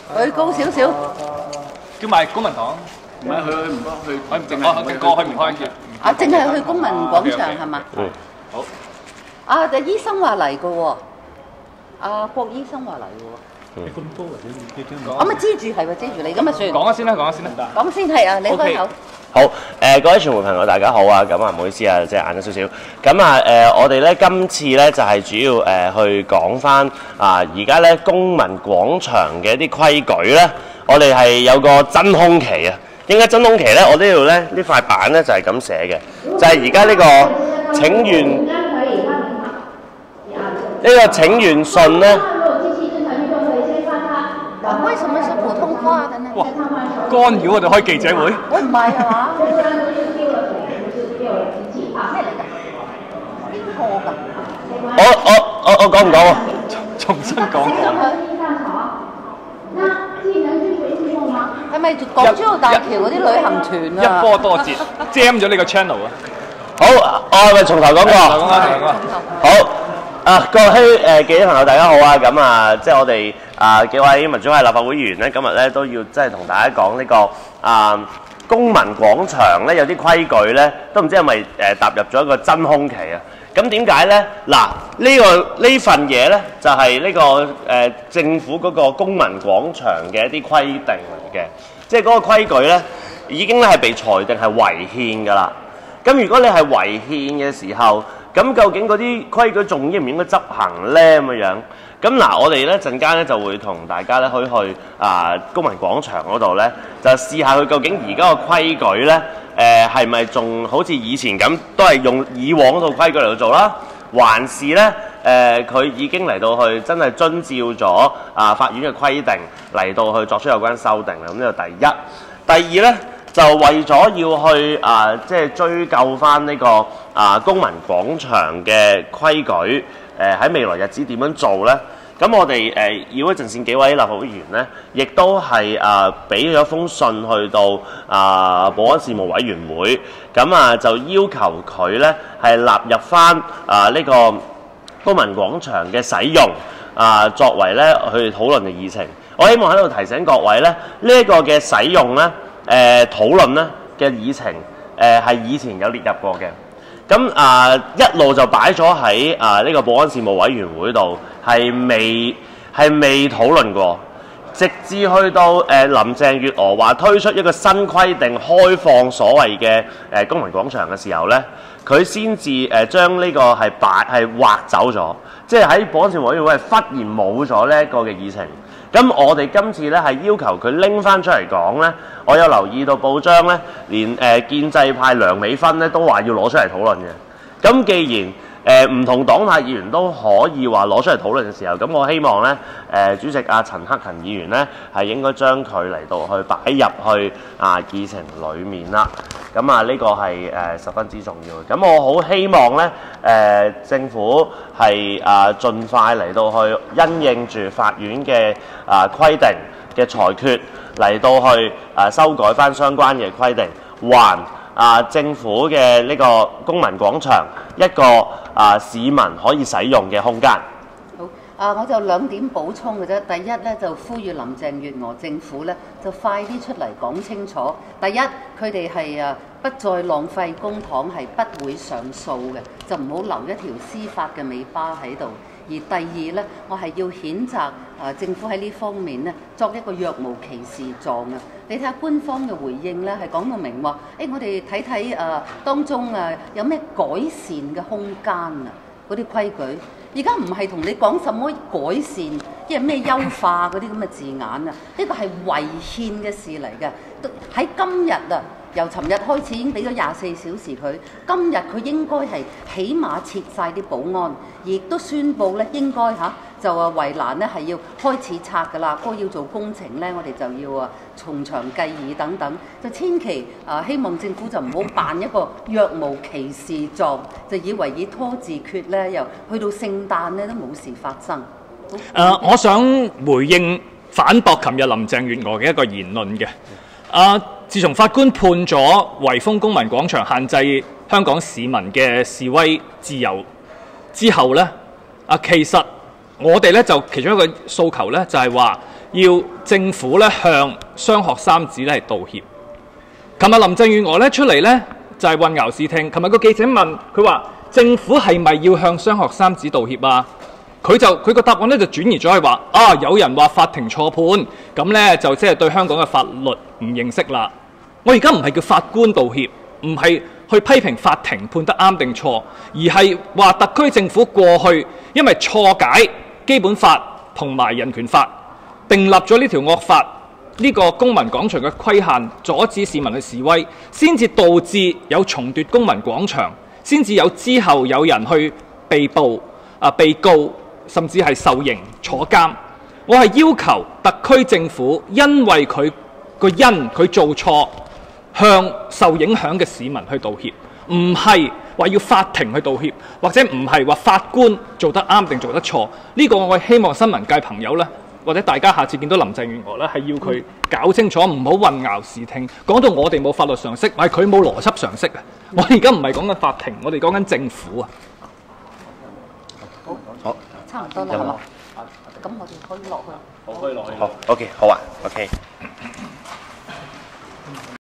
舉高少少。 叫埋公民黨。 唔係佢唔開，佢淨係過去唔開嘅。 啊，淨係去公民廣場係嘛？ 嗯。好。 啊，就醫生話嚟嘅喎，啊郭醫生話嚟嘅喎。 咁多或者你聽講。 我咪遮住係喎，遮住你咁咪算。 講先啦，講先啦。 講先係啊，你開口。 好，各位傳媒朋友大家好啊，咁啊唔好意思啊，即係晏咗少少。咁啊我哋咧今次咧就係主要去講翻而家咧公民廣場嘅一啲規矩咧，我哋係有個真空期啊。點解真空期咧？我呢度咧呢塊板咧就係咁寫嘅，就係而家呢個請願請願信咧。 為什麼是普通話的呢？ 哇！干擾我哋開記者會？ 喂，唔係係嘛？咩嚟㗎？邊個㗎？ 我講唔講啊？ 重新講。 係咪港珠澳大橋嗰啲旅行團啊？ 一波多折 ，jam 咗呢個 channel 啊！ 好，我係咪從頭講過？好。各位記者朋友大家好啊！咁啊，即係我哋幾位民主派立法會議員咧，今日咧都要即係同大家講呢個公民廣場咧有啲規矩咧，都唔知係咪踏入咗一個真空期啊？咁點解咧？嗱，呢份嘢咧就係呢個政府嗰個公民廣場嘅一啲規定嚟嘅，即係嗰個規矩咧已經咧係被裁定係違憲㗎啦。咁如果你係違憲嘅時候，咁究竟嗰啲規矩仲應唔應該執行咧？咁樣咁嗱，我哋咧陣間咧就會同大家咧去公民廣場嗰度咧，就試下佢究竟而家個規矩咧，係咪仲好似以前咁，都係用以往嗰套規矩嚟到做啦，還是咧佢已經嚟到去真係遵照咗法院嘅規定嚟到去作出有關修訂啦？咁呢個第一。第二咧。就為咗要去即係追究翻呢個公民廣場嘅規矩，喺未來日子點樣做呢？咁我哋議會陣線幾位立法會議員呢，亦都係俾咗封信去到保安事務委員會，咁就要求佢呢係納入翻呢個公民廣場嘅使用作為呢去討論嘅議程。我希望喺度提醒各位呢，呢一個嘅使用呢。討論咧嘅議程係以前有列入過嘅，咁一路就擺咗喺呢個保安事務委員會度，係未討論過，直至去到林鄭月娥話推出一個新規定，開放所謂嘅公民廣場嘅時候咧，佢先至將呢個係劃走咗，即係喺保安事務委員會係忽然冇咗呢一個嘅議程。咁我哋今次咧係要求佢拎翻出嚟講咧，我有留意到報章咧，連建制派梁美芬咧都話要攞出嚟討論嘅。咁既然唔同黨派議員都可以話攞出嚟討論嘅時候，咁我希望咧主席陳克勤議員咧係應該將佢嚟到去擺入去議程裡面啦。咁呢個係十分之重要嘅。咁我好希望咧政府係盡快嚟到去因應住法院嘅規定嘅裁決嚟到去修改翻相關嘅規定，還政府嘅呢個公民廣場一個市民可以使用嘅空間。 好，我就兩點補充嘅啫。第一咧就呼籲林鄭月娥政府咧就快啲出嚟講清楚。第一，佢哋係不再浪費公帑，係不會上訴嘅，就唔好留一條司法嘅尾巴喺度。而第二咧，我係要譴責政府喺呢方面咧作一個若無其事狀啊！你睇下官方嘅回應咧，係講到明話，我哋睇睇當中有咩改善嘅空間啊，嗰啲規矩。而家唔係同你講什麼改善，即係咩優化嗰啲咁嘅字眼啊，呢個係違憲嘅事嚟嘅。喺今日由尋日開始已經俾咗24小時佢，今日佢應該係起碼撤晒啲保安，亦都宣布咧應該就圍欄咧係要開始拆㗎啦。不過要做工程咧，我哋就要從長計議等等，就千祈希望政府就唔好扮一個若無其事狀，就以為以拖字訣咧，又去到聖誕咧都冇事發生。 我想回應反駁琴日林鄭月娥嘅一個言論嘅。自從法官判咗圍封公民廣場限制香港市民嘅示威自由之後呢，其實我哋咧就其中一個訴求咧就係話， 要政府咧向雙學三子咧係道歉。琴日林鄭月娥咧出嚟咧就係混淆視聽。琴日個記者問佢話：政府係咪要向雙學三子道歉啊？佢個答案咧就轉移咗係話有人話法庭錯判，咁咧就即係對香港嘅法律唔認識啦。我而家唔係叫法官道歉，唔係去批評法庭判得啱定錯，而係話特區政府過去因為錯解基本法同埋人權法，訂立咗呢條惡法，呢個公民廣場嘅規限，阻止市民去示威，先至導致有重奪公民廣場，先至有之後有人去被捕、被告，甚至係受刑坐監。我係要求特區政府因為佢做錯，向受影響嘅市民去道歉，唔係話要法庭去道歉，或者唔係話法官做得啱定做得錯。呢個我希望新聞界朋友呢，或者大家下次見到林鄭月娥呢，係要佢搞清楚，唔好混淆視聽。講到我哋冇法律常識，係佢冇邏輯常識啊！我而家唔係講緊法庭，我哋講緊政府啊。 好，差唔多啦，係嘛？咁我哋可以落去。 好，OK，好啊，OK。